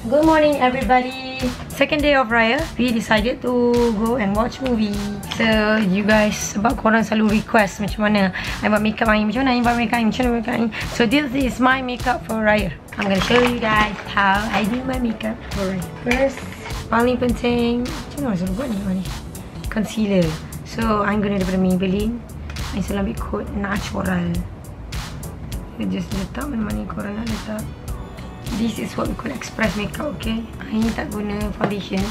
Good morning everybody. Second day of Raya, we decided to go and watch movie. So you guys, sebab korang selalu request macam mana I buat makeup Ain, macam mana I buat makeup Ain, macam mana makeup Ain. So this is my makeup for Raya. I'm gonna show you guys how I do my makeup for Raya. First, paling penting, macam mana saya buat ni? Concealer. So I'm gonna daripada Maybelline. I selalu ambil kod natural. Just letak mana-mana korang nak letak. This is what we call express makeup, okay? Ini tak guna foundation.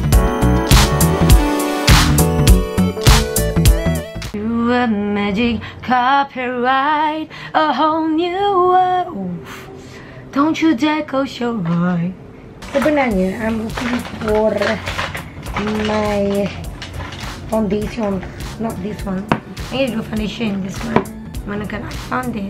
Do a magic carpet ride, a whole new world. Don't you dare close your eye. Sebenarnya, I'm looking for my foundation, not this one. I need to do foundation, this one. Manakan I found this.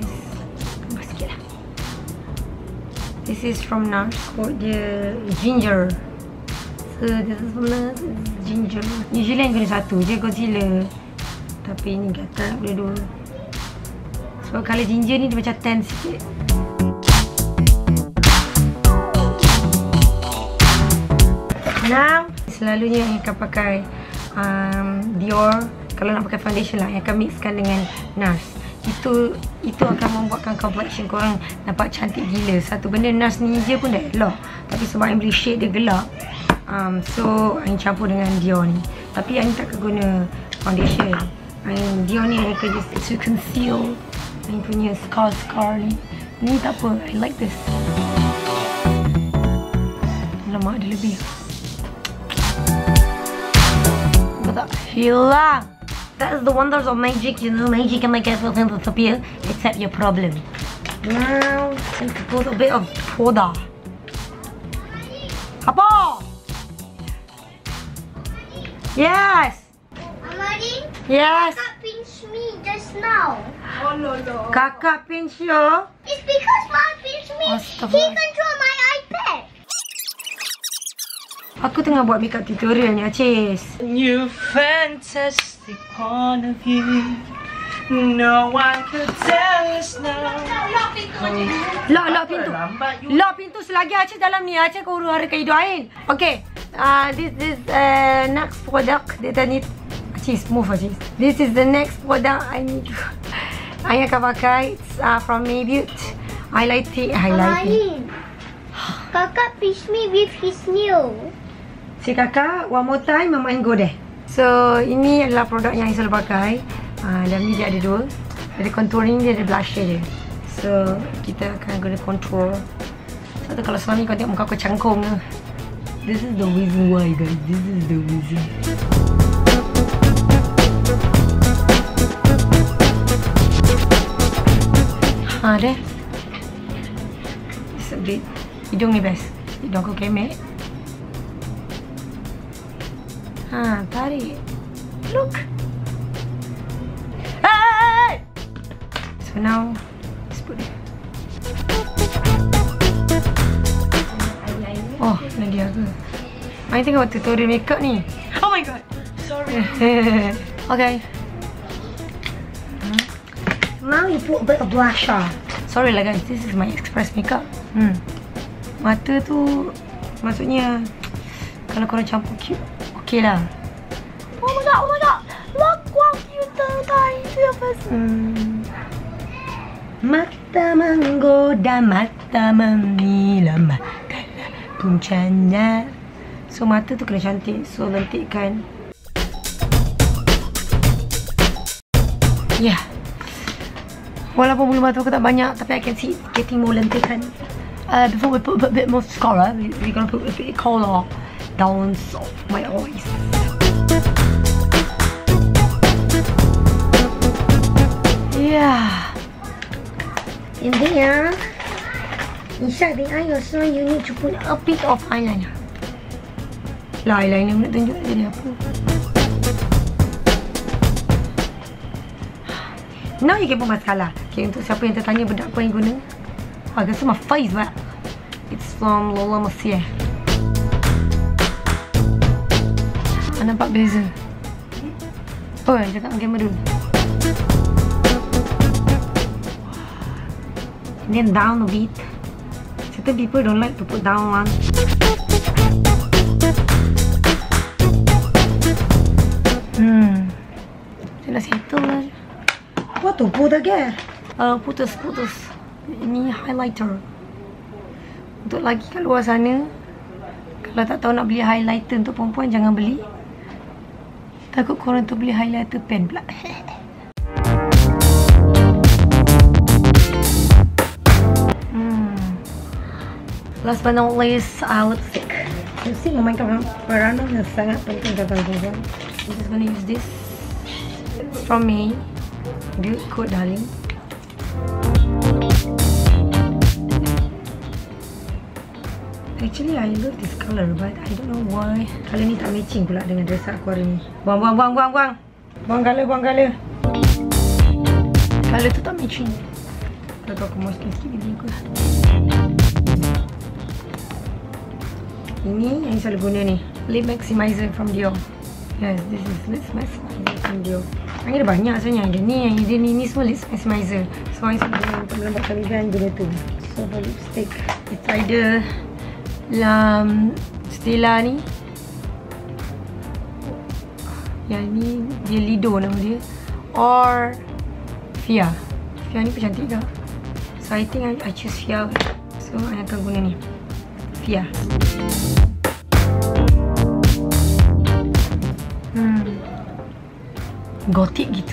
This is from NARS. Kod dia ginger. So this is from NARS, ginger. Usually I'm guna satu je concealer, tapi ni gatal nak guna dua. Sebab colour ginger ni dia macam tan sikit. Now, selalunya yang akan pakai Dior. Kalau nak pakai foundation lah, yang akan mixkan dengan NARS. Itu akan membuatkan complexion korang nampak cantik gila. Satu benda NARS ni je pun dah elok, tapi sebab yang beli shade dia gelap, so Ain campur dengan Dior ni. Tapi Ain tak guna foundation. Dior ni akan just to conceal Ain punya scar ni. Ni tak apa, I like this. Lemak dia lebih. Tak hilang. That's the wonders of magic, you know. Magic can make everything disappear except your problem. Now, let's put a bit of powder. Apa? Yes. Amari? Yes. Kakak pinch me just now. Oh no no. Kakak pinch you. It's because Mom pinched me. He control my iPad. Aku tengah buat makeup tutorial ni, Acis. New fantastic point of view. No one could tell us now. Lock pintu. Lock pintu selagi Acis dalam ni. Acis kau huru-harakan hidup Ain. Okay. This is next product that I need. Acis, move Acis. This is the next product I need. Ain akan pakai. It's from Maybelline. Highlighting. Kakak pinch me with his nail. Si kakak, one more time, Mama Ain go there. So, ini adalah produk yang Ain selalu pakai. Dalam ni dia ada dua. Ada contouring dia, ada blusher dia. So, kita akan guna contour. Sebab tu kalau selama ni kau tengok muka aku cangkung. This is the reason why, guys. This is the reason. Deh. It's a bit. Hidung ni best. Hidung aku kemek. Tarik. Look. Hey! So now, let's put it. Oh, lagi aku. Ain tengok tutorial makeup ni. Oh my god. Sorry. Okay. Now you put a bit of blusher. Sorry lah guys, this is my express makeup. Mata tu, maksudnya kalau korang campur cute, okay lah. Oh my god, look how cute itu yang first. Mata menggoda, mata menilam, kalau puncanya. So mata tu kena cantik, so lentikkan. Yeah. Walaupun bulu mata aku tak banyak, tapi I can see it's getting more lentikkan. Before we put a bit more mascara, we're gonna put a bit of color down my eyes. Yeah. And then, inside the eye also, you need to put a bit of eyeliner. Lah, eyeliner nak tunjuk jadi apa. Now you can put mascara. Okay, untuk siapa yang tertanya bedak apa yang guna, I guess my face that. It's from Lola Mercier. Nampak beza. Oh, cakap dengan kamera dulu. And then down a bit. Macam certain people don't like to put down one. Saya dah settle lah. Apa tu? Putar ke? Putus. Ini highlighter. Untuk lelaki kat luar sana, kalau tak tahu nak beli highlighter untuk perempuan, jangan beli. Takut korang tu beli highlighter pen pula. Last but not least, lipstick. Lipstick memainkan peranan yang sangat penting dalam perempuan. I'm just gonna use this. It's from me. Good code, darling. Actually, I love this color, but I don't know why. Color ni tak matching pula dengan dress aku hari ni. Buang. Buang color. Color tu tak matching. Kalau aku mau sikit gini aku lah. Ini yang selalu guna ni, lip maximizer from Dior. Yes, this is lip maximizer from Dior. Yang ada banyak sebenarnya. Ada ni semua lip maximizer. So I selalu guna untuk melembabkan bibir dan guna tu. So for lipstick, it's either Stella ni. Yang ni dia Lido nama dia. Or Fia. Fia ni pun cantik tak? So I think I choose Fia. So I akan guna ni, Fia. Gothic gitu.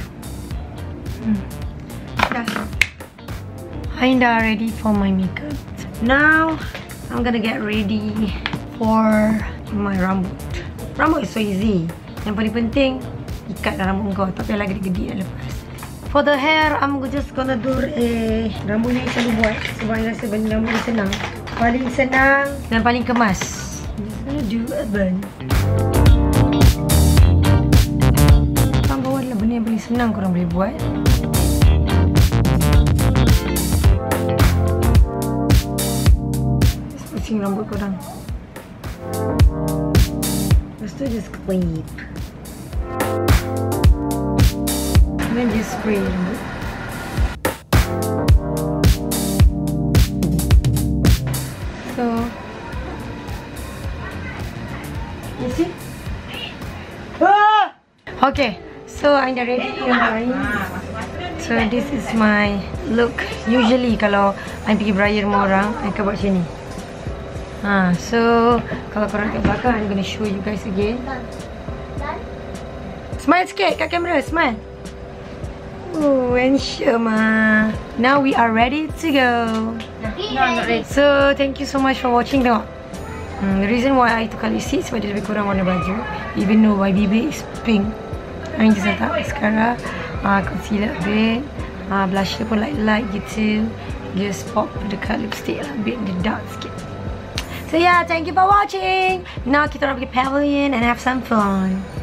I'm dah ready for my makeup. Now I'm gonna get ready for my rambut. Rambut is so easy. Yang paling penting, ikat dalam rambut kau. Tak payah lagi gede dan lepas. For the hair, I'm just gonna do rambut ni selalu buat sebab I rasa benda rambut ni senang. Paling senang dan paling kemas. I'm just gonna do a bun. Bawah adalah benda yang paling senang korang boleh buat. Just pusing rambut korang. Lepas tu just clip. And then just spray rambut. So, you see? Okay. So I'm dah ready guys. So this is my look. Usually kalau I pergi beraya rumah orang, I akan buat macam ni. So kalau korang kat belakang, I'm gonna show you guys again. Smile sikit kat kamera, smile. Oh, and Shema. Now we are ready to go. No, I'm not ready. So thank you so much for watching. Tengok. The reason why I tukar lipstick sebab dia lebih kurang warna baju. Even though my bibir is pink. I just letak mascara, concealer a bit, blusher pun light gitu. Just pop dekat lipstick lah, a bit the dark sikit. So yeah, thank you for watching. Now kita orang pergi pavilion and have some fun.